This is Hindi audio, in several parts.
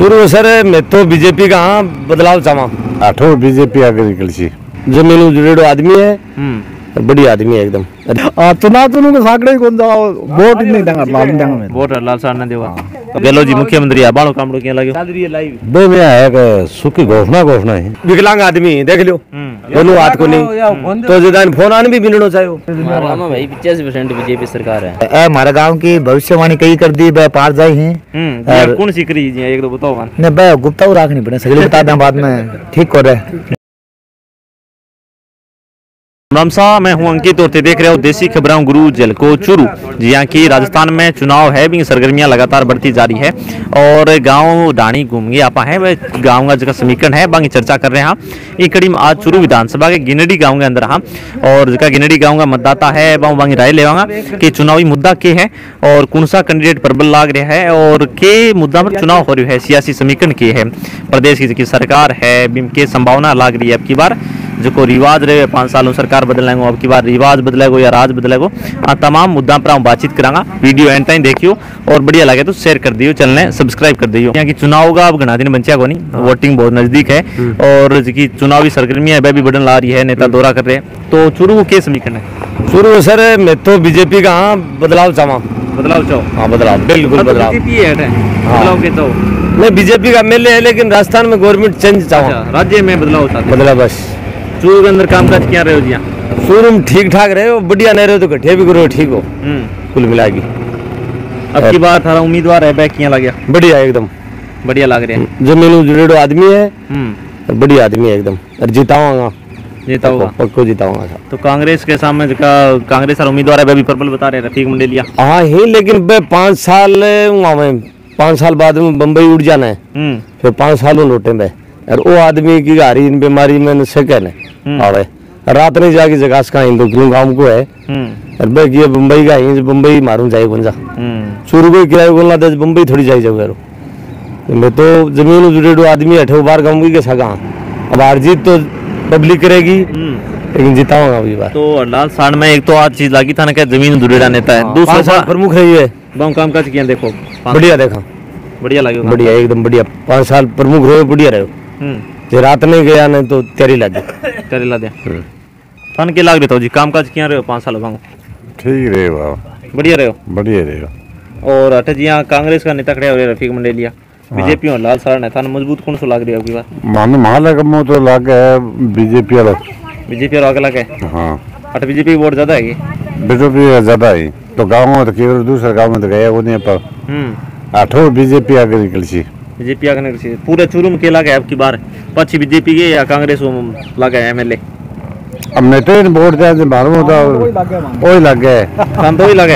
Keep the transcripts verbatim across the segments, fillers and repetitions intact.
शुरू सर मैं तो बीजेपी का हाँ बदलाव चाहवा आठो बीजेपी आगे निकल सी जो मेनू जुड़ेड़ो आदमी है बड़ी आदमी है एकदम चुनाव चुनू के साकड़े कौन जाओ वोट नहीं देंगे लाल देंगे में वोट लाल सार ने देवा गेलो जी मुख्यमंत्री है बालो कामड़ो क्या लगे बे में है कि सुखी घोषणा घोषणा है विकलांग आदमी देख लो बोलो हाथ को नहीं तो जदान फोन आने भी बिननो चाहिए हमारा भाई पचासी परसेंट बीजेपी सरकार है ए हमारे गांव की भविष्यवाणी कई कर दी बे पार जाई हैं हम्म कौन सी करी जी एक दो बताओ ने बे गुप्ता को रखनी पड़े सगले बता दें बाद में ठीक हो रहा राम साहब मैं हूं अंकित और देख रहे हो देसी खबरों गुरु जलको चुरू जी हाँ की राजस्थान में चुनाव है भी सरगर्मियां लगातार बढ़ती जा रही है और गांव डाणी घूम गए आप है वह गांव का जगह समीकरण है बाकी चर्चा कर रहे हैं ये कड़ी में आज चुरू विधानसभा के गिनडी गांव के अंदर हाँ और जगह गिनडी गांव का मतदाता है वह बाकी राय लेवागा कि चुनावी मुद्दा के है और कौन सा कैंडिडेट प्रबल लाग रहा है और के मुद्दा पर चुनाव हो रही है सियासी समीकरण के है प्रदेश की सरकार है के संभावना लाग रही है अब की बार जो को रिवाज रहे पाँच सालों सरकार बदलेंगे अब की बार रिवाज बदलेगो या राज बदलेगो आ तमाम मुद्दा पर बातचीत करांगा वीडियो एंड टाइम देखियो और बढ़िया लगे तो शेयर कर दियो चैनल सब्सक्राइब कर दियो यहाँ की चुनाव का अब घना दिन बंचा को नहीं वोटिंग बहुत नजदीक है और जी चुनावी सरगर्मियां वह भी बढ़न ला रही है नेता दौरा कर रहे हैं तो चुरू के समीकरण है शुरू सर मैं तो बीजेपी का हाँ बदलाव चाहवा बदलाव चाहो हाँ बदलाव बिल्कुल बदलाव बदलाव के तो नहीं बीजेपी का एमएलए है लेकिन राजस्थान में गवर्नमेंट चेंज चाहवा राज्य में बदलाव बदलाव बस चूरू के अंदर काम काज क्या रहे हो जी शुरू में ठीक ठाक रहे हो बढ़िया नहीं रहे तो घटिया भी करो ठीक हो कुल मिलाएगी अब की बार थारा उम्मीदवार है बैक किया लग गया बढ़िया एकदम बढ़िया लग रहा है जो मेनू जुड़ेड़ो आदमी है बढ़िया आदमी है एकदम और जिताऊंगा जिताऊंगा पक्को जिताऊंगा तो कांग्रेस के सामने का कांग्रेस और उम्मीदवार है भी प्रबल बता रहे रफीक मंडेलिया हाँ ही लेकिन पाँच साल पाँच साल बाद में बम्बई उड़ जाना है फिर पाँच साल लौटे में और वो आदमी की गाड़ी बीमारी में सेकंड है आवे रात नहीं जाके जगह का हिंदू क्यों गांव को है और बाकी बम्बई का ही बम्बई मारूं जाए कौन जा चूरू को किराए बोलना दस बम्बई थोड़ी जाए जाओ यारो मैं तो जमीन जुड़ेडो आदमी अठे बार गाँव की कैसा कहाँ अब हार जीत तो पब्लिक करेगी लेकिन जिताऊंगा अभी बार तो लाल साड़ में एक तो आज चीज लगी था ना क्या जमीन जुड़ेड़ा नेता है दूसरा प्रमुख रही है गाँव काम काज किया देखो बढ़िया देखा बढ़िया लगे बढ़िया एकदम बढ़िया पाँच साल प्रमुख रहे बढ़िया रहे रात नहीं गया नहीं तो तेरी ला दे तेरी ला दे तन के लाग रहे जी काम काज किया रहे हो पाँच साल गाँव ठीक रहे बाबा बढ़िया रहे हो बढ़िया रहे और अठे जी यहाँ कांग्रेस का नेता खड़े हो रहे रफीक मंडेलिया बीजेपी और लाल साड़ ने थाने मजबूत कौन सो लाग रही है आपकी बात मान माला का मुंह तो लाग है बीजेपी वाला बीजेपी और आगे लगे हाँ अठ बीजेपी वोट ज्यादा है बीजेपी ज्यादा है तो गाँव में तो केवल दूसरे गाँव में तो गया वो नहीं पर आठो बीजेपी आगे निकल सी बीजेपी आगे निकल पूरे चूरू में के लगे आपकी बार पची बीजेपी के या कांग्रेस लगे एमएलए अब मैं तो वोट दे मारू तो वही लग गए हम तो ही लगे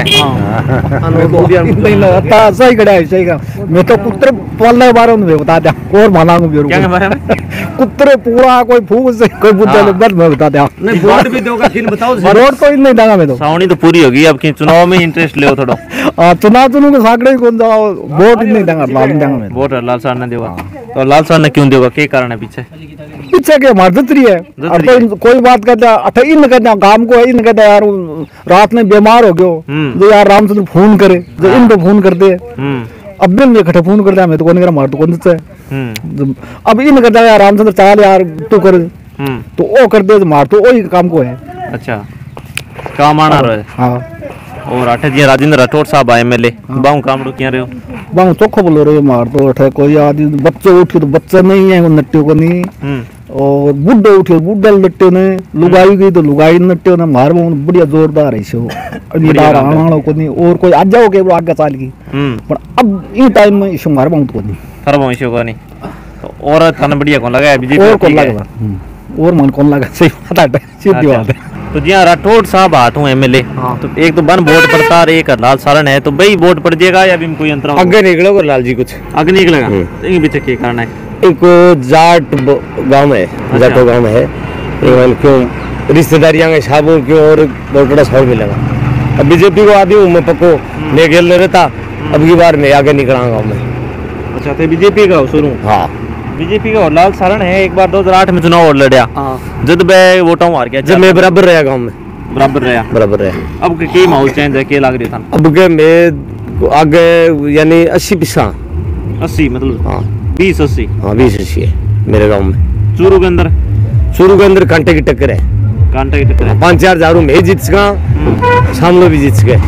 सही कड़ा है सही का मैं तो कुत्ते पालने के बारे में बता दिया और माना को क्या के बारे में कुत्ते पूरा कोई फूक से कोई बुद्ध बद मैं बता दिया नहीं वोट भी दोगा फिर बताओ रोड तो नहीं देगा मैं तो सावनी तो पूरी होगी अब की चुनाव में इंटरेस्ट ले थोड़ा हां चुनाव चुनू के साकड़े कौन जाओ वोट नहीं देगा लाल देगा मैं वोट लाल साड़ ने देगा तो लाल साड़ ने क्यों देगा के कारण है पीछे पीछे के मर्दतरी है अब कोई बात कहता अठे इन कहता काम को इन कहता यार रात में बीमार हो गयो जो यार रामचंद्र फोन करे जो इन पे फोन करते अब भी मैं इकट्ठे फोन करता मैं तो कौन करा मार तो कौन से अब इन कहता यार रामचंद्र चाल यार तू कर तो वो कर दे मार तो वही काम को है अच्छा काम आना रहे हाँ और अठे जी राजेंद्र राठौड़ साहब आए एमएलए बाऊ काम क्या रहे हो बाऊ चोखो बोलो रहे मार तो अठे कोई आदमी बच्चे उठे तो बच्चा नहीं है नट्टियों को नहीं और बुड्ढे उठे बुड्ढे नट्टियों ने लुगाई गई तो लुगाई नट्टियों ने मार में बढ़िया जोरदार है सो अनिदार आना को नहीं और कोई आज जाओ के वो आगे चाल की पर अब इन टाइम में इशू मार बहुत को नहीं थारा बहुत इशू को नहीं तो और थाने बढ़िया कौन लगा है बीजेपी और कौन लगा और मन कौन लगा सही बात है सीधी बात है तो जी राठौड़ साहब आठ हूँ एमएलए तो एक तो बन वोट पड़ता और एक लाल सारण है तो भाई वोट पड़ जाएगा या भी कोई अंतर आगे निकलेगा लाल जी कुछ आगे निकलेगा तो ये पीछे क्या कारण है एक जाट गांव है जाटो गांव में है क्यों रिश्तेदारियां के हिसाबों क्यों और बहुत बड़ा सवाल मिलेगा अब बीजेपी को आदि हूँ मैं पक्को मैं खेल नहीं रहता अब की बार मैं आगे निकला गाँव में अच्छा तो बीजेपी का शुरू हाँ बीजेपी का और लाल सारण है एक बार दो हजार आठ में चुनाव और लड़ा जब मैं वोटा हार गया जब मैं बराबर रहा गाँव में बराबर रहा बराबर रहा अब के माहौल चेंज है के लग रही था अब के मैं आगे यानी अस्सी पिछा अस्सी मतलब हाँ बीस अस्सी। हाँ बीस अस्सी है मेरे गांव में। चूरू के अंदर चूरू के अंदर कांटे की टक्कर है, कांटे की टक्कर है। पाँच चार झाड़ू में जीत सका, सामने भी जीत सके,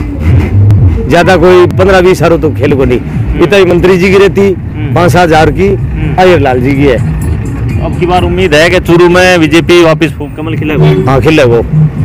ज्यादा कोई पंद्रह बीस हारों तो खेल को नहीं। इतना ही मंत्री जी की रहती, पाँच सात हजार की आयर लाल जी की है। अब की बार उम्मीद है कि चूरू में बीजेपी वापस फूल कमल खिलेगा। हाँ खिले वो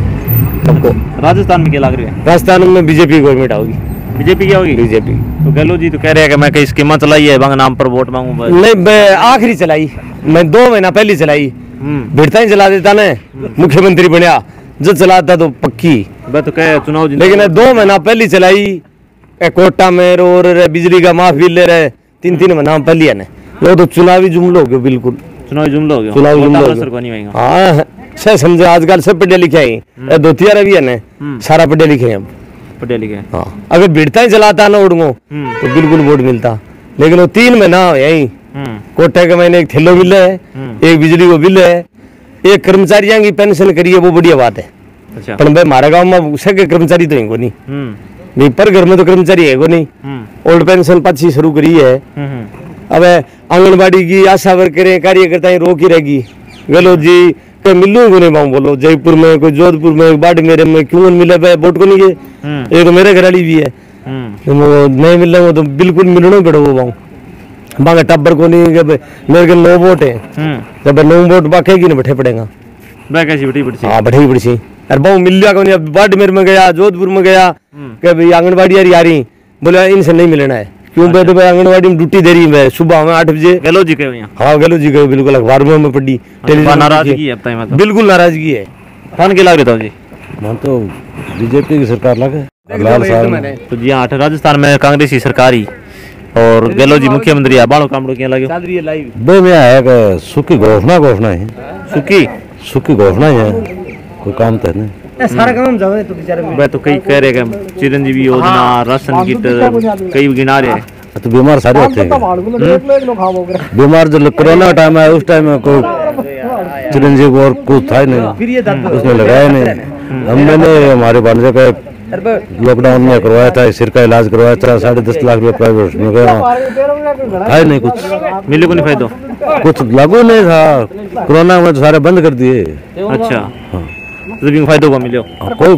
सबको। राजस्थान में क्या लग रही है? राजस्थान में बीजेपी गवर्नमेंट आओगी। बीजेपी क्या होगी? बीजेपी। तो गहलोत जी तो कह रहे हैं कि मैं कई स्कीम चलाई है, बंग नाम पर वोट मांगू बस। नहीं मैं आखिरी चलाई, मैं दो महीना पहले चलाई, भिड़ता ही चला देता ना, मुख्यमंत्री बनया जो चलाता तो पक्की। मैं तो कह चुनाव जीत- लेकिन दो महीना पहले चलाई, ए कोटा में और रे बिजली का माफ बिल ले रहे, तीन तीन महीना पहले है ना, वो तो चुनावी जुमलो हो गयो बिल्कुल। चुनावी जुमला हो गया। चुनावी जुमला हो असर गया। को नहीं होएगा। हाँ सही समझे, आजकल सब पढ़े लिखे हैं, धोतिया भी है ना, सारा पढ़े लिखे हैं। पढ़े लिखे। हाँ अगर भिड़ता ही चलाता ना उड़गो तो बिल्कुल वोट मिलता, लेकिन वो तीन महीना यही कोटे के महीने एक थैलो बिल है, एक बिजली को बिल है, एक कर्मचारियों की पेंशन करिए, वो बढ़िया बात है। अच्छा। पर भाई हमारे गाँव में सके कर्मचारी तो है नहीं, नहीं पर घर में तो कर्मचारी है को नहीं। ओल्ड पेंशन पाछी शुरू करी है। अब आंगनबाड़ी की आशा वर्करें कार्यकर्ता रोक ही रहेगी। गहलोत जी के मिलू को नहीं पाऊँ, बोलो जयपुर में कोई जोधपुर में बाड़मेर में क्यों मिले वोट को नहीं है। एक तो मेरे घर वाली भी है, तो वो नहीं मिल रहा, वो तो बिल्कुल मिलना ही पड़े वो पाऊँ। बाकी टब्बर को नहीं कि मेरे के नौ वोट है, जब नौ वोट बाकी की नहीं बैठे पड़ेगा। कैसी बड़ी बड़ी हाँ बैठे बड़ी सी अरे बहु मिल लिया को नहीं। अब बाड़मेर में गया, जोधपुर में गया कि भाई आंगनबाड़ी आ रही, बोले इनसे नहीं मिलना है। क्यों बेटे भाई आंगनबाड़ी में ड्यूटी दे रही है सुबह में आठ बजे। गहलोत जी के यहाँ? हाँ गहलोत जी के बिल्कुल अखबार में पढ़ी, टेलीविजन नाराजगी है अब तक मतलब। बिल्कुल नाराजगी है। कौन के लग रहे था जी? मैं तो बीजेपी की सरकार लगे लाल साहब। तो जी हाँ राजस्थान में कांग्रेस की सरकार ही और गहलोत जी मुख्यमंत्री है, बाणो कामड़ो क्या लगे? बे में है कि सुखी घोषणा घोषणा है, सुखी सुखी घोषणा ही है, कोई काम तो नहीं। सारा काम जाओ तो बेचारे मैं तो कई कह रहे हैं चिरंजीवी योजना, राशन किट कई गिना रहे हैं। तो बीमार सारे होते हैं, बीमार जो कोरोना टाइम है उस टाइम में कोई चिरंजीवी और कुछ था ही नहीं, उसने लगाया नहीं। हम मैंने हमारे भांजे का लॉकडाउन में करवाया था, सिर का इलाज करवाया था, साढ़े दस लाख रुपए प्राइवेट में गया, था ही नहीं कुछ। मिले को नहीं फायदा? कुछ लागू नहीं था, कोरोना में तो सारे बंद कर दिए। अच्छा तो फायदा हुआ मिले? कोई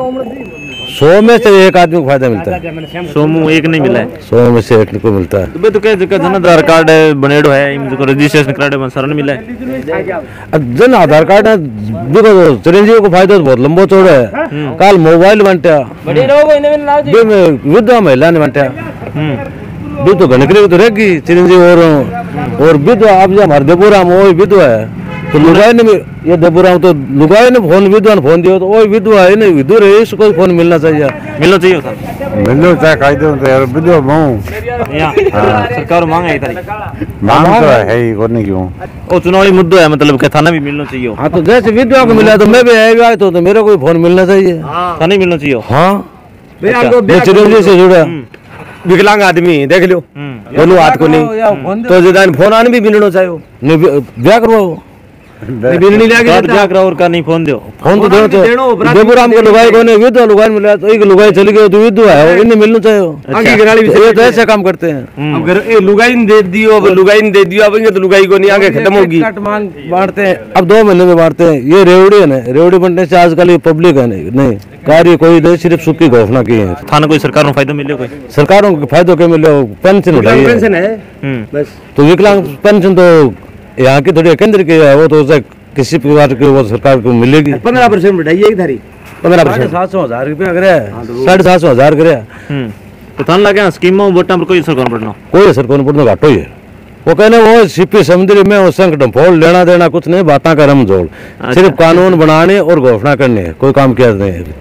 सौ में से एक आदमी को फायदा मिलता है, सौ में एक नहीं मिला है, सौ में से एक को मिलता है। तो तो क्या जन आधार कार्ड बनेडो है, इनको रजिस्ट्रेशन कार्ड सर ने मिला है। अब जन आधार कार्ड है, देखो चिरंजीवी को फायदा तो बहुत लंबो चौड़ा है। कल मोबाइल बनता विधवा महिला ने बनता भी तो घनकरी तो रहेगी चिरंजीवी और और विधवा। अब जब हमारे देपुरा में वही विधवा है तो लुगाई ने ये देपुरा तो लुगाई ने फोन विधवा ने फोन दिया तो वही विधवा है नहीं विधु रहे, इसको फोन मिलना चाहिए, मिलना चाहिए सर, मिलना चाहिए कायदे तो यार विधवा बहु सरकार मांग है इधर मांग तो है ही करने क्यों। वो चुनावी मुद्दा है मतलब कि थाना भी मिलना चाहिए। हाँ तो जैसे विधवा को मिला तो मैं भी आएगा तो, तो मेरे को फोन मिलना चाहिए, थाना मिलना चाहिए। हाँ चिरंजीवी से जुड़ा विकलांग आदमी देख लो, दोनों हाथ को नहीं तो जदान फोन आने भी मिलना चाहिए, ब्याह करवाओ और का नहीं फोन दो, फोन तो देना चाहिए। देवराम के लुगाई को नहीं विधवा लुगाई मिला तो एक लुगाई चली गई तो विधवा है, इन्हें मिलना चाहिए। आगे घराली भी ये तो ऐसे काम करते हैं। अब घर ए लुगाई ने दे दियो, अब लुगाई ने दे दियो, अब ये तो लुगाई को नहीं आगे खत्म होगी। बांटते हैं अब दो महीने में बांटते हैं। ये रेवड़ी है ना, रेवड़ी बनने से आजकल ये पब्लिक है नहीं नहीं कार्य कोई नहीं, सिर्फ सुखी घोषणा की है। थाना कोई सरकार को फायदा मिले? कोई सरकारों के फायदो के मिले, पेंशन उठाई पेंशन है बस। तो विकलांग पेंशन तो यहाँ की थोड़ी केंद्र की है, वो तो किसी प्रकार की वो सरकार को मिलेगी। पंद्रह परसेंट बढ़ाइए एक धारी, पंद्रह परसेंट सात सौ हजार रुपया करे, साढ़े सात सौ हजार करे। तो थाना लगे स्कीम में वोटा पर कोई असर कौन पड़ना? कोई असर कौन पड़ना, घाटो ही है। वो कहने वो सीपी समुद्री में संकट फोड़ लेना देना कुछ नहीं, बातें का रमझोल, सिर्फ कानून बनाने और घोषणा करने, कोई काम किया नहीं है।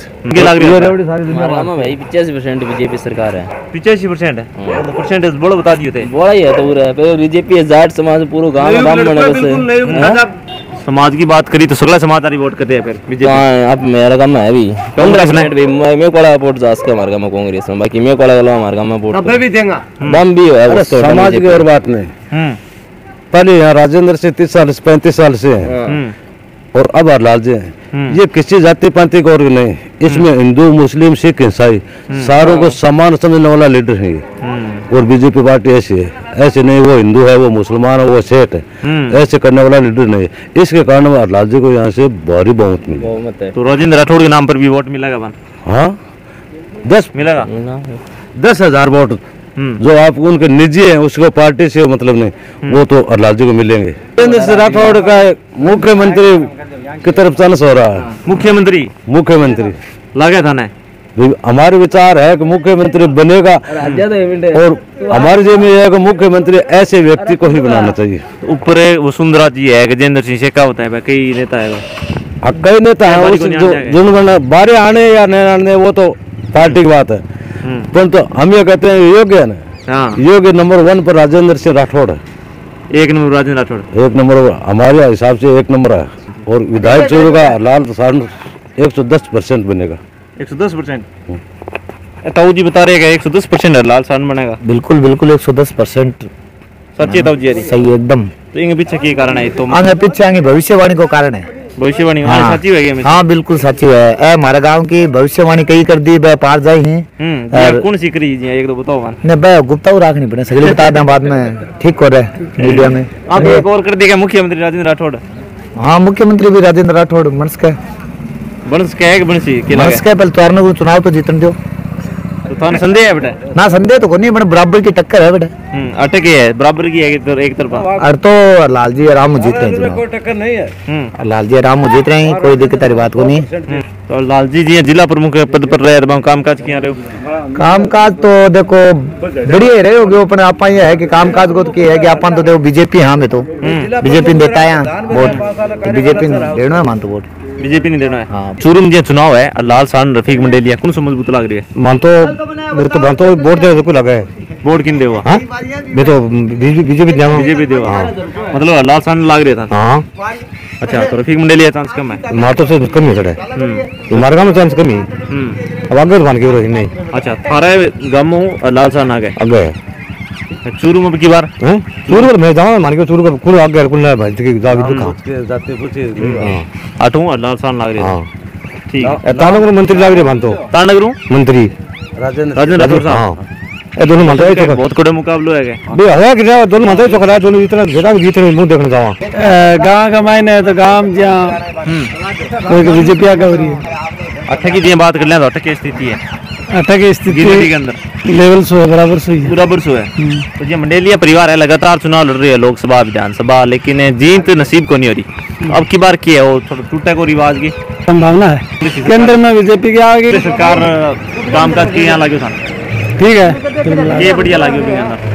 पिचासी परसेंट बीजेपी सरकार है, पिचासी परसेंट है परसेंटेज बोलो बता दिए थे बोला ही है तो पूरा बीजेपी जाट समाज पूरा गांव गांव समाज की बात करी तो सगला समाज वोट करते हैं फिर बीजेपी। अब मेरा काम है भी पंद्रह परसेंट भी मैं कोला वोट जास के हमारे गांव में कांग्रेस में, बाकी मैं कोला वाला हमारे गांव में वोट भी देंगे बम भी है। समाज की और बात नहीं, पहले यहाँ राजेंद्र से तीस साल से पैंतीस साल से और अब हरलाल जी हैं, ये किसी जाति पाति को और नहीं, इसमें हिंदू मुस्लिम सिख ईसाई सारों को समान समझने वाला लीडर है ये। और बीजेपी पार्टी ऐसी है, ऐसे नहीं वो हिंदू है वो मुसलमान है वो सेठ है, ऐसे करने वाला लीडर नहीं है। इसके कारण हरलाल जी को यहाँ से भारी बहुमत मिली। तो राजेंद्र राठौड़ के नाम पर भी वोट मिलेगा बन? हाँ, दस मिलेगा दस हजार वोट जो आप उनके निजी हैं उसको पार्टी से मतलब नहीं, वो तो हरलाल जी को मिलेंगे। राजेंद्र राठौड़ का मुख्यमंत्री की तरफ चांस हो रहा है। मुख्यमंत्री मुख्यमंत्री लगे था ना, हमारे विचार है कि मुख्यमंत्री बनेगा और हमारे जेब में यह है कि मुख्यमंत्री ऐसे व्यक्ति को ही बनाना चाहिए। ऊपर वसुंधरा जी है, गजेंद्र सिंह शेखा होता है, कई नेता है वो। कई नेता है उस जो जो बारे आने या नहीं आने वो तो पार्टी की बात है, परंतु तो हम ये कहते हैं योग्य है ना, योग्य नंबर वन पर राजेंद्र सिंह राठौड़ है। एक नंबर राजेंद्र राठौड़ एक नंबर हमारे हिसाब से एक नंबर है। और विधायक चुरू का लाल सारण एक सौ दस परसेंट बनेगा। एक सौ दस परसेंट ताऊ जी बता रहे हैं एक सौ दस परसेंट लाल सारण बनेगा। बिल्कुल बिल्कुल एक सौ दस परसेंट सच्ची ताऊ जी सही एकदम। तो इनके पीछे की कारण है? तो आगे पीछे आगे भविष्यवाणी को कारण है। भविष्यवाणी हाँ, सच्ची है? हाँ बिल्कुल सच्ची है। ए हमारे गांव की भविष्यवाणी कई कर दी बे पार जाई है। कौन सी करी जी एक तो बताओ मान। ने बे गुप्ता रखनी पड़े सगले बता दें बाद में ठीक हो रहे मीडिया में। आप एक और कर देगा मुख्यमंत्री राजेंद्र राठौड़। हाँ मुख्यमंत्री भी राजेंद्र राठौड़ मनस के बनस के है कि बनसी के मनस के पहले तोरने को चुनाव तो जीतन दो। तो थाने संदेह है बेटा? ना संदेह तो कोनी बने बराबर की टक्कर है बेटा। हम्म अटक है बराबर की है एक तरफा। और तो लाल जी राम जीत रहे हैं, कोई टक्कर नहीं है। हम्म लाल जी राम जीत रहे हैं, कोई दिक्कत वाली बात को नहीं। तो लाल जी जी जिला प्रमुख पद पर रहे कामकाज किया रहे हो? कामकाज तो देखो बढ़िया रहे होगे अपने आप ये है कि कामकाज को तो क्या है कि अपन तो देखो बीजेपी हाँ में तो बीजेपी देता है वोट, बीजेपी देना है मान तो वोट बीजेपी नहीं देना है। हाँ। चूरू में चुनाव है लाल सारण रफीक मंडेलिया कौन सा मजबूत लग रही है? मान तो मेरे तो मान तो वोट दे को लगा है। वोट किन देवा? हां मैं तो बीजेपी देवा बीजेपी देवा। हां मतलब लाल सारण लग रहा था। हां अच्छा तो रफीक मंडेलिया चांस कम है? मान तो से कम ही है। हम्म हमारे गांव में चांस कम ही। हम्म अब आगे मान के रही नहीं। अच्छा थारे गांव लाल सारण आ गए आगे चूरू में की बार हैं चूरू में जाओ मान के चूरू का कुल आगे कुल ना भाई के जाग दुखा जाते कुछ हां आठों लाल सारण लग रही है। हां ठीक है। तानगरु मंत्री लग रहे मान तो तानगरु मंत्री राजेंद्र राजेंद्र राठौड़ साहब। हां ए दोनों मंत्री तो बहुत बड़ा मुकाबला है बे है कि दोनों मंत्री तो खड़ा दोनों इतना जगह जीत रहे मुंह देखने जावा गांव का मायने है तो गांव जहां कोई बीजेपी आ गई है। अठे की दी बात कर ले तो अठे की स्थिति है? अठे की स्थिति के अंदर लेवल सो बराबर सो है बराबर सो है। तो ये मंडेलिया परिवार है लगातार चुनाव लड़ रही है लोकसभा विधानसभा लेकिन जीत नसीब को नहीं हो रही। अब की बार की है वो थोड़ा टूटा को रिवाज की संभावना है केंद्र में बीजेपी की आगे सरकार कामकाज के यहाँ लागू था ठीक है ये बढ़िया लागू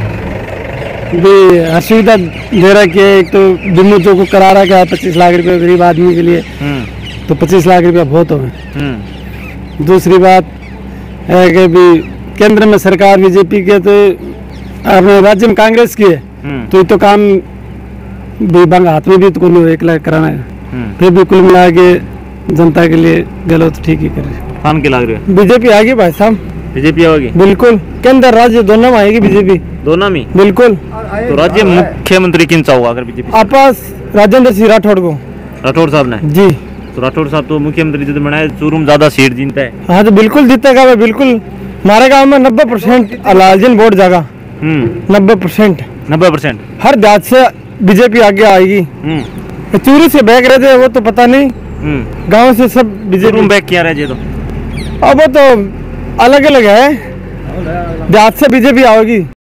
भी हर सुविधा दे रहा है। एक तो दिनों को करा रहा है पच्चीस लाख रुपए गरीब आदमी के लिए तो पच्चीस लाख रुपया बहुत हो गए। दूसरी बात है कि भी केंद्र में सरकार बीजेपी के तो अपने राज्य में कांग्रेस की है तो ये तो काम भी बंग हाथ में भी तो कोई एक लाख कराना है फिर भी कुल मिला के जनता के लिए गलत तो ठीक ही करे। खान के लग रहे हैं बीजेपी आएगी भाई साहब बीजेपी आएगी बिल्कुल केंद्र राज्य दोनों में आएगी बीजेपी दोनों में बिल्कुल। तो राज्य मुख्यमंत्री किन चाहोगा अगर बीजेपी आपस राजेंद्र सिंह राठौड़ को राठौड़ साहब ने जी तो राठौड़ साहब तो मुख्यमंत्री जब बनाए चूरू में ज्यादा सीट जीतता है। हाँ तो बिल्कुल जीतेगा भाई बिल्कुल। हमारे गांव में नब्बे परसेंट लालजन वोट जाएगा नब्बे परसेंट नब्बे परसेंट हर जात से बीजेपी आगे आएगी। चूरू से बैग रहे थे वो तो पता नहीं गांव से सब बीजेपी बैग किया रहे तो अब वो तो अलग अलग है जात से बीजेपी आएगी।